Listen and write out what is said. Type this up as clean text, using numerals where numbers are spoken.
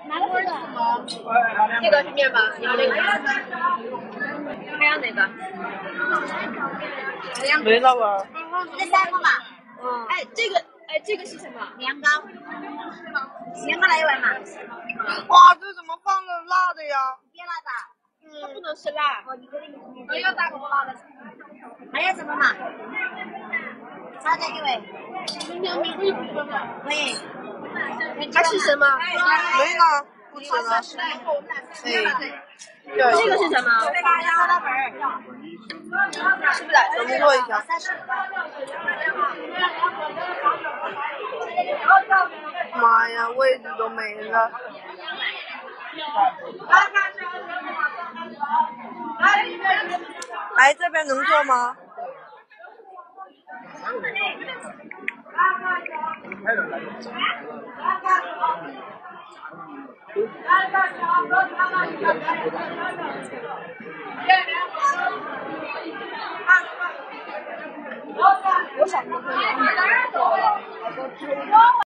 哪个是什么？ 这个是面包，要那个，还要哪个？ 没那味儿。 这3个嘛。 哎，这个是什么？ 年糕。年糕来一碗嘛。 哇，这怎么放了辣的呀？ 别辣的。 它不能吃辣。 我要大口辣的。还有什么嘛？啥的一位？可以。 它是什么？ 没呢，不吃了。 这个是什么？ 是不是？咱们做一下。妈呀，位置都没了。哎，这边能坐吗？ 我想说